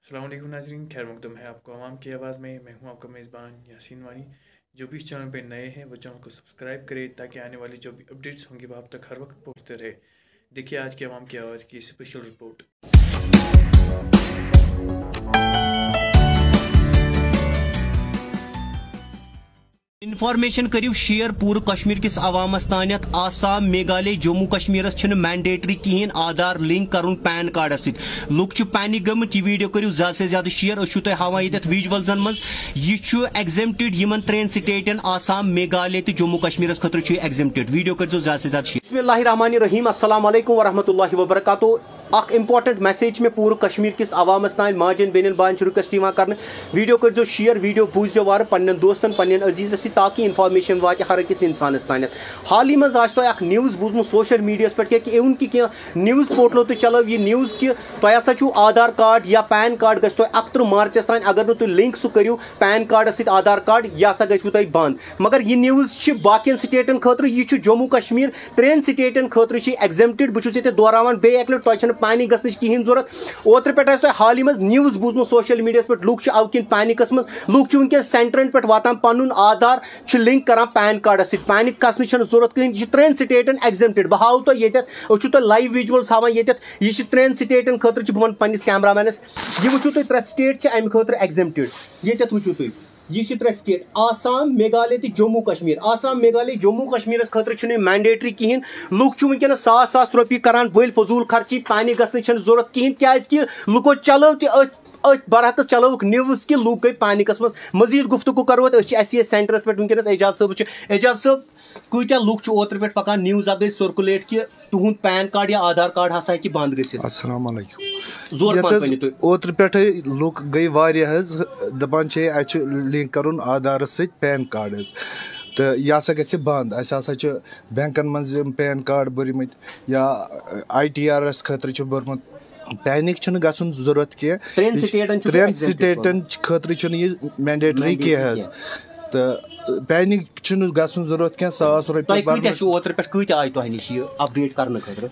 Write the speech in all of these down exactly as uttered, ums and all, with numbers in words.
अस्सलाम वालेकुम नाज़रीन, खैर मकदम है आपको आवाम की आवाज़ में। मैं हूं आपका मेज़बान यासीन वानी। जो भी इस चैनल पे नए हैं वो चैनल को सब्सक्राइब करें ताकि आने वाली जो भी अपडेट्स होंगी वो आप तक हर वक्त पहुंचते रहे। देखिए आज की आवाम की आवाज़ की स्पेशल रिपोर्ट। इन्फॉर्मेशन करियो शेयर पूरे कश्मीर किस अवामस तानत आसाम मेघालय जम्मू कश्मीर मैंडेटरी कहें आधार लिंक कर पैन कार्ड सत लुक पैनिक गमत। यह वीडियो करियो ज्यादा से ज्यादा शेयर तुम हावान ये विजुअल्सन मज यह एग्जेम्प्टेड इन त्रेन स्टेटन आसाम मेघालय तो जम्मू कश्मीर खतर एग्जेम्प्टेड। वीडियो कर ज्यादा से ज्यादा शेयर। बिस्मिल्लाहिर्रहमानिर्रहीम, अस्सलाम वालेकुम वरहमतुल्लाहि वबरकातुहू। अख इम्पॉर्टेंट मैसेज में पूरे कश्मीर किस अवामस तान माजन बेन बान रिक्वेस्ट कर वीडियो कर शेयर, वीडियो बूझो वार पन्न दोस्तन पन्न अजीज ताकि इन्फॉर्मेशन वात हर अकिस इंसानस तान। हाल ही मज आह न्यूज़ बूझमुत सोशल मीडिया पे कि इवन कि न्यूज़ पोर्टलों तो चलो यह न्यूज़ कि तुम हसा आधार कार्ड या पैन कार्ड गो तुम अक्तर मार्चस तान अगर नु लिंक सह करो पैन कार्ड सत आधार कार्ड यह हसा गो तुम बंद। मगर यह न्यूज़ बाकियन स्टेटन खतर यह जम्मू कश्मीर त्रेन स्टेटन खतर एग्जेम्प्टेड। बहुत ये दोहरावान बे एक लट तुम पैनिक गि कहें जरूरत। ओतर पे तुम हाल ही मज न्यूज़ बूझमुत सोशल मीडिया पे लुक अवकिन पैनिकस मज लुक वनकस सेंटरन पे वातान पन आधार लिंक कर पैन कार्ड सत। पैनिक गि जरूरत कहें। यह त्रेन स्टेटन एग्जेम्प्टेड। बह हाव तुम ये लाइव विजुअल्स हावान ये त्रेन स्टेटन खतर बह वन कैमरा मैनस यह वो तुम त्रे स्टेट अमे खतर एग्जेम्प्टेड। ये वो तुम यह त्रे स्टेट आसाम मेघालय तो जम्मू कश्मीर। आसाम मेघालय जम्मू कश्मीर खतर मैंडेटरी कहें। लुक वनकस सास सास रुपये करान वल फजूल खर्ची पैनिक गि जरूरत कहें क्या लुको चलो तो बरहक चलो न्यूज़ कि लूक गई पैनिकस मज। मजीद गुफ्तगू करो सेंटरस पे वनकस एजाज साहब एजाज साहब कूत्या लुक ओतर पे पकान न्यूज़ अब गई सर्कुलेट कि तुहद पैन कार्ड या आधार कार्ड हसा कि बंद गई। अस्सलाम वालेकुम। जोर ओतर पे लुक गई वारिया दपान लिंक करुन आधार सत पैन कार्ड तो यह हसा गि बंद। अस बैंकन मज पैन कार्ड भरमत या आई टी आर एस खतर भरमुत। पैनिक गसन जरूरत कह त्रेन स्टेटन खतर मैंडेटरी कह तो पैनिक गसन जरूरत कह सास रुपये अपडेट करने खतर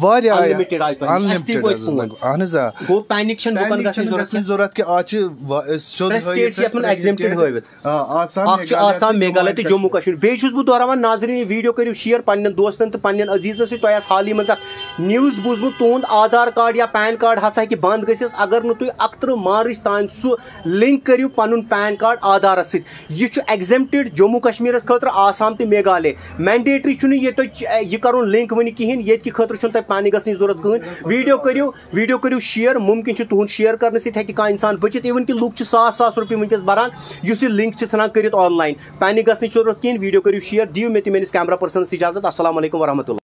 जरूरत कि आसाम मेघालय तो जम्मू कश्मीर। बेस बह दोहरावान नाजरीन वीडियो करो शेयर पन्न दोस्तन तो पन्न अजीजन सत। हाल ही मज न्यूज़ बूझमुत तुहद आधार कार्ड या पैन कार्ड हसा कि बंद गस अगर नु तुम अक्तर मार्च तान सह लिंक करो पन पैन कार्ड आधार सत। यह एग्जेम्प्टेड जम्मू कश्मीर खतर आसाम तो मेघालय। मैंडेटरी ये यह कर लिंक वन कहें ये खतर पैनिक गि जरूरत कहें। वीडियो करो वीडियो करो शेयर। मुमकिन तुहद शेयर करने सह इंसान बचित। इवन कि लुक सास सास रुपये वनकस बरान इस लिंक सान कर ऑनलाइन। पैनिक गि जरूरत कहें। वीडियो करो शेयर। दियो मे मेस कैमरा पर्सन इजाजत। अस्सलाम वालेकुम वरहमतुल्लाह।